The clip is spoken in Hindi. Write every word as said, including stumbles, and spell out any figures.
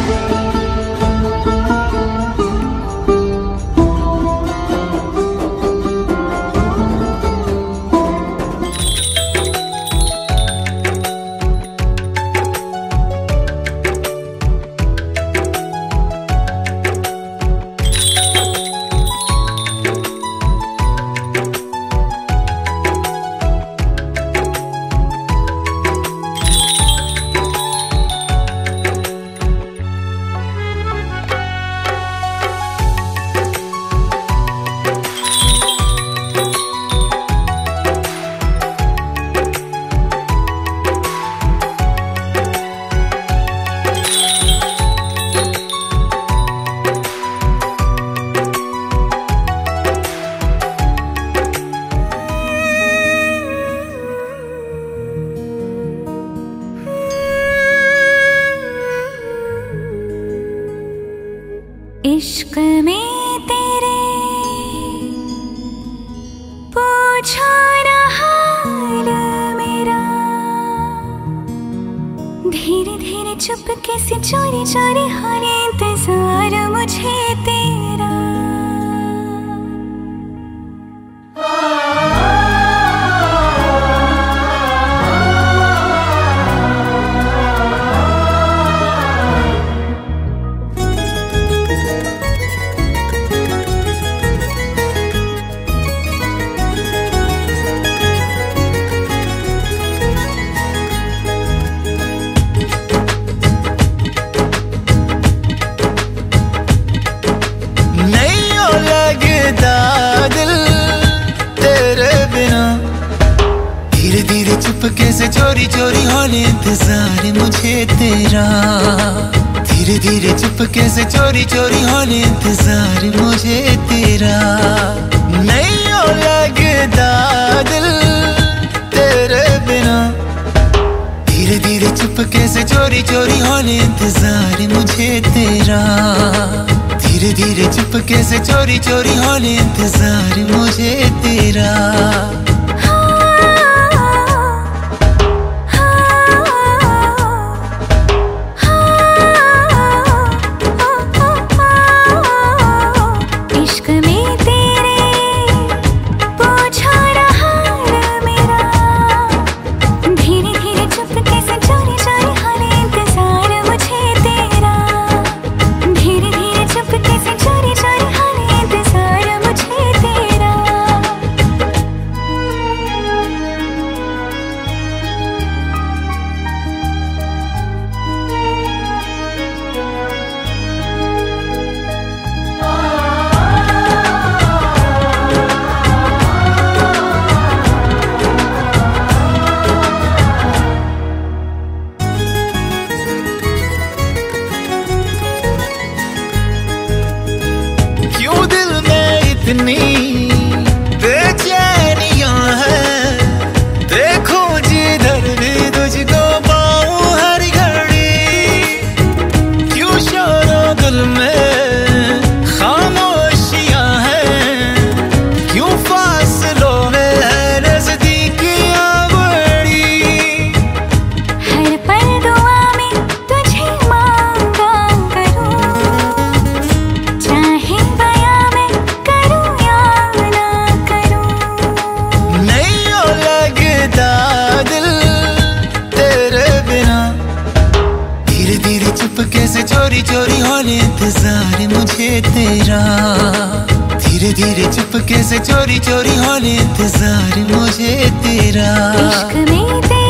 इश्क में तेरे पूछो ना हाल मेरा, धीरे धीरे चुपके से चोरी चोरी हो रे इंतजार मुझे तेरा। धीरे धीरे चुपके से चोरी चोरी होने इंतजार मुझे तेरा, धीरे धीरे चुपके से चोरी चोरी होने इंतजार मुझे तेरा। नहीं हो लगता दिल तेरे बिना, धीरे धीरे चुपके से चोरी चोरी होने इंतजार मुझे तेरा, धीरे धीरे चुपके से चोरी चोरी होने इंतजार मुझे तेरा। इतनी बेचैनियां हैं, देखो जिधर भी तुझको पाऊं हर घड़ी, क्यों शोरों दिल में खामोशियां हैं, क्यों फासलों में है नजदीकियां बड़ी। हर पल दुआ में तुझे मांगा करूं, चाहे बयां में चुपके से चोरी चोरी होने इंतजार मुझे तेरा, धीरे धीरे चुपके से चोरी चोरी होने इंतजार मुझे तेरा। इश्क में तेरा